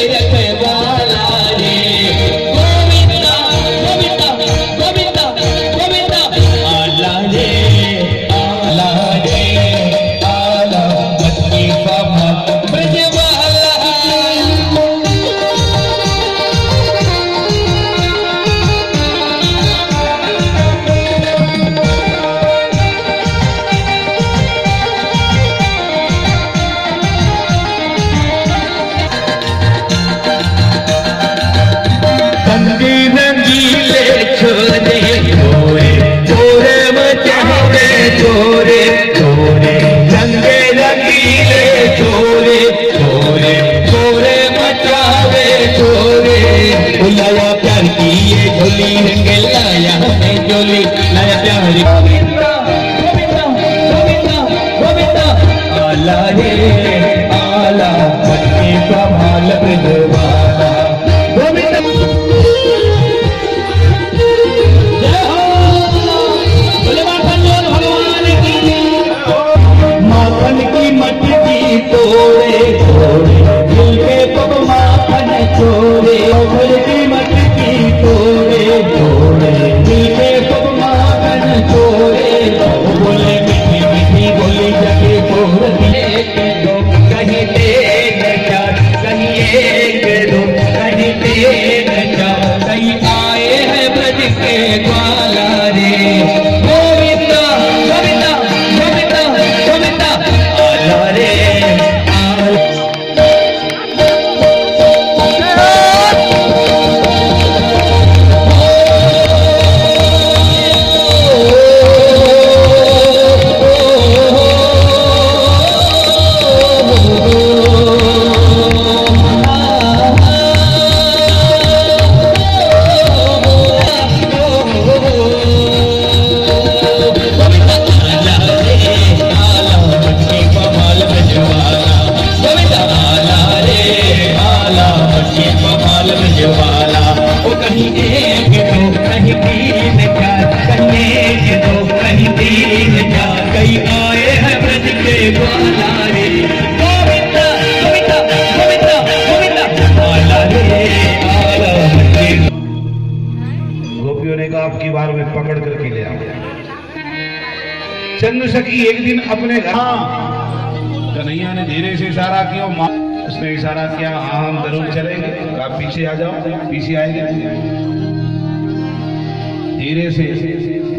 रखवाला रे गोविंदा गोविंदा गोविंदा गोविंदा आला रे आला रे आला मटकी बाबा ब्रजवाला छोरे छोरे छोरे मचावे छोरे छोरे रंगे रंगीले छोरे छोरे छोरे मचावे छोरे बुलाया प्यार की ये झोली रंग लाया है झोली लाया प्यार गोविंदा गोविंदा गोविंदा गोविंदा आला रे आला मटकी का माल ब्रजवाला गोविंदा तोड़े तोड़े दिल के पग माखन छोड़े दिल की मटकी तोड़े तोड़े दिल के पग माखन छोड़े बोले मीठी मीठी बोली जगे बोलती एक दो कहीं तेज चार कहीं एक दो कहीं तेज चार कहीं आए हैं ब्रज के ग्वाला रे गोविंदा गोविंदा गोविंदा गोविंदा आला रे आपकी बार में पकड़ करके ले आओ। चंद्र सखी एक दिन अपने घर कन्हैया ने धीरे से इशारा किया, उसने इशारा किया हाँ हम जरूर चलेंगे, आप पीछे आ जाओ। पीछे आएंगे धीरे से